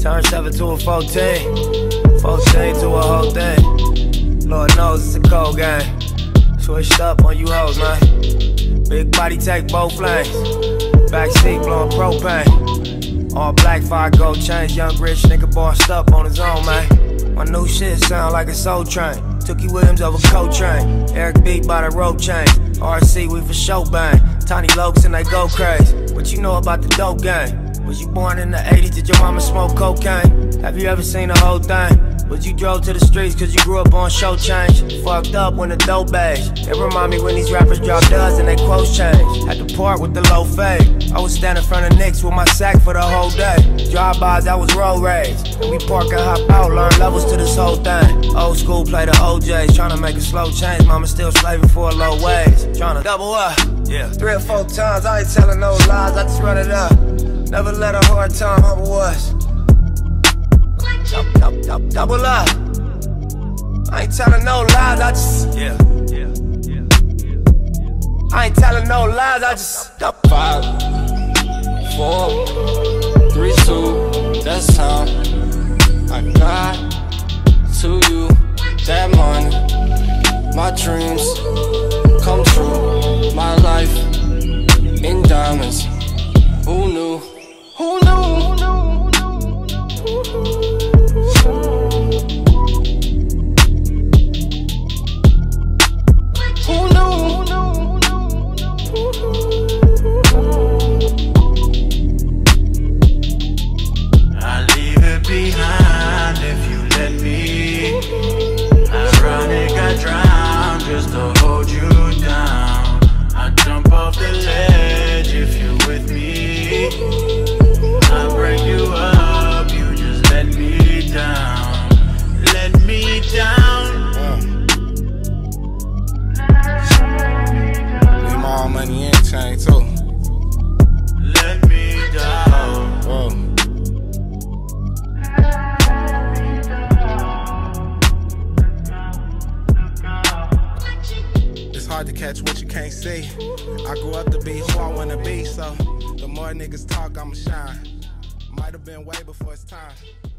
Turn 7 to a 14, 14 to a whole thing. Lord knows it's a cold game. Switched up on you hoes, man. Big body take both lanes. Backseat blowing propane. All black, 5 gold chains. Young rich nigga bossed up on his own, man. My new shit sound like a soul train. Tookie Williams over Coltrane. Eric B by the rope chain. RC, we for show bang. Tiny Lokes and they go crazy. What you know about the dope game? Was you born in the 80s? Did your mama smoke cocaine? Have you ever seen the whole thing? Was you drove to the streets cause you grew up on show change? Fucked up when the dope age. It remind me when these rappers drop duds and they quotes change. Had to park with the low fade. I was standing in front of Knicks with my sack for the whole day. Drive-bys, I was road rage. And we park and hop out, learn levels to this whole thing. Old school play the OJs, tryna make a slow change. Mama still slaving for a low wage. Tryna double up, yeah. 3 or 4 times, I ain't telling no lies, I just run it up. Never let a hard time humble us. Double up. I ain't telling no lies, I just I ain't telling no lies, I just 5, 4, 3, 2, that's time. I got to you that morning. My dreams come true. My life in diamonds. Who knew? Who knew? I leave it behind if you let me. Ironic, I drown just to hold you down. I jump off the ledge if you're with me. I break you up, you just let me down. Let me down. Need my own money and chain too. Let me down. It's hard to catch what you can't see. I grew up to be who I wanna be, so the more niggas talk, I'ma shine. Might have been way before it's time.